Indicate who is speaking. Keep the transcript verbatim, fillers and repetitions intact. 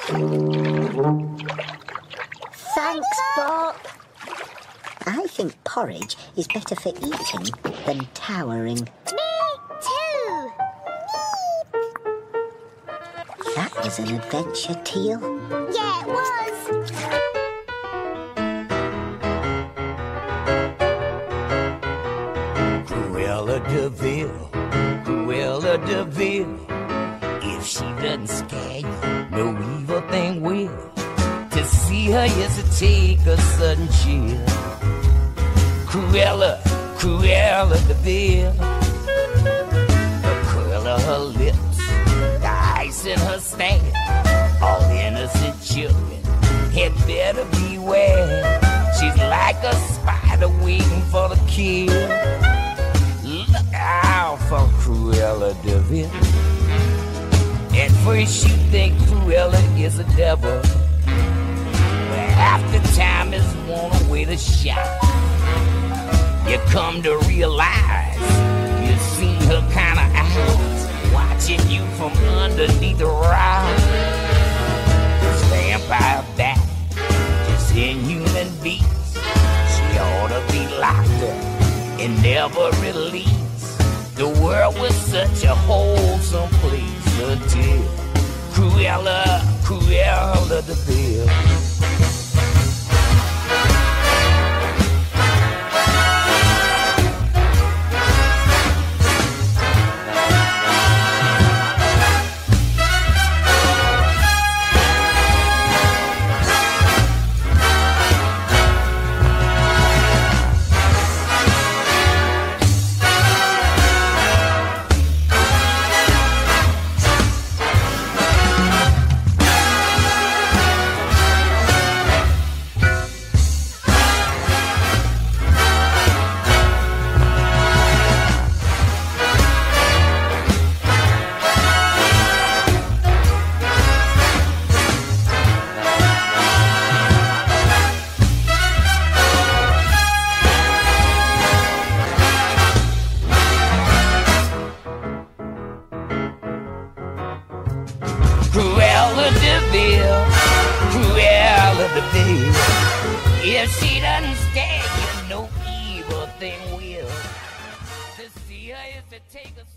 Speaker 1: Thanks, Bop. I think porridge is better for eating than towering.
Speaker 2: Me too.
Speaker 1: That is an adventure, Teal.
Speaker 2: Yeah, it was.
Speaker 3: Cruella de Vil, Cruella de Vil. If she doesn't scare you, no evil thing will. To see her is to take a sudden chill. Cruella, Cruella de Vil. The curl of her lips, the ice in her stare. All innocent children had better beware. She's like a spider waiting for the kill. Look out for Cruella de Vil. At first you think Cruella is a devil, but after time has worn away the shock, you come to realize you've seen her kind of eyes watching you from underneath the rock. Stand by her back, just inhuman beast. She ought to be locked up and never released. The world was such a wholesome place until Cruella, Cruella de Vil. Cruella de Vil, Cruella de Vil. If she doesn't stay, you no evil thing will. To see her is to take a